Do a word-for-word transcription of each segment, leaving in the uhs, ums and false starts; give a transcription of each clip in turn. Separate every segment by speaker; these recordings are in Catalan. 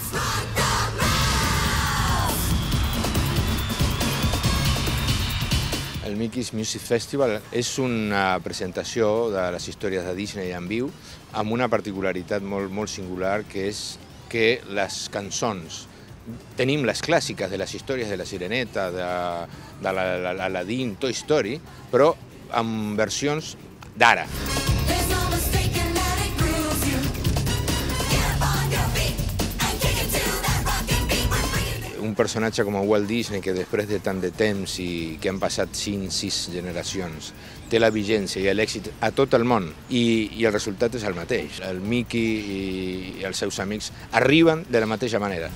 Speaker 1: El Mickey's Music Festival és una presentació de les històries de Disney en viu amb una particularitat molt, molt singular, que és que les cançons, tenim les clàssiques de les històries de la Sireneta, de, de l'Aladín, Toy Story, però amb versions d'ara. Un personatge com Walt Disney, que després de tant de temps i que han passat cinc, sis generacions, té la vigència i l'èxit a tot el món, i, i el resultat és el mateix. El Mickey i, i els seus amics arriben de la mateixa manera.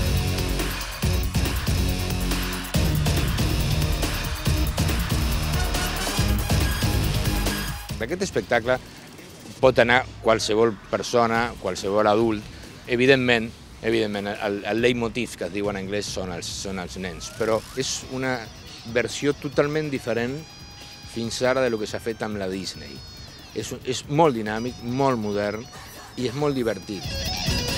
Speaker 1: Aquest espectacle pot anar qualsevol persona, qualsevol adult. Evidentment, evidentment el, el leitmotiv que es diu en anglès són els, són els nens, però és una versió totalment diferent fins ara de lo que s'ha fet amb la Disney. És, és molt dinàmic, molt modern i és molt divertit.